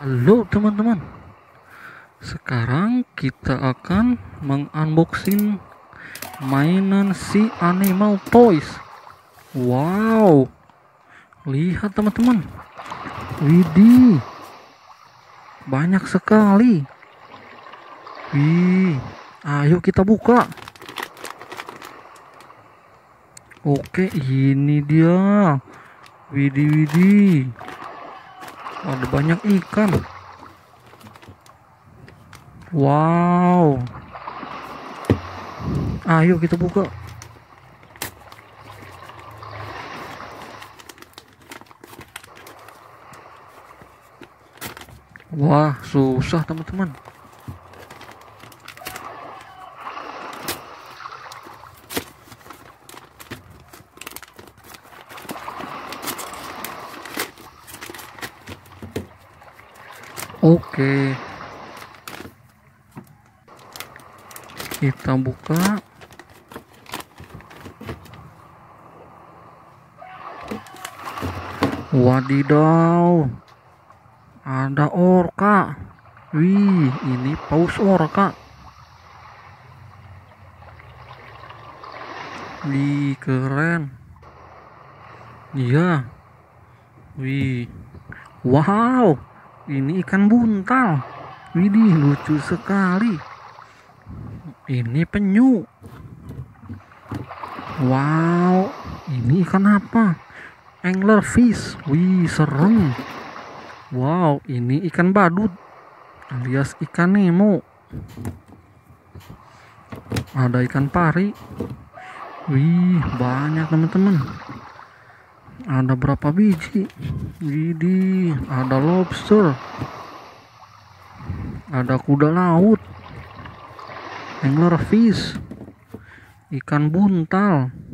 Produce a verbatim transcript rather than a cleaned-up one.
Halo teman-teman, sekarang kita akan mengunboxing mainan si Animal Toys. Wow, lihat teman-teman, widih, banyak sekali. Wih, ayo kita buka. Oke, ini dia. Widih, widih, ada banyak ikan. Wow, ayo kita buka. Wah, susah teman-teman. Oke, kita buka. Wadidaw, ada orka. Wih, ini paus orka. Wih, keren. Iya. Wih, wow, ini ikan buntal. Widih, lucu sekali. Ini penyu. Wow, ini ikan apa? Anglerfish. Wih, serem. Wow, ini ikan badut alias ikan Nemo. Ada ikan pari. Wih, banyak teman-teman. Ada berapa biji? Widih, ada lobster. Ada kuda laut. Anglerfish. Ikan buntal.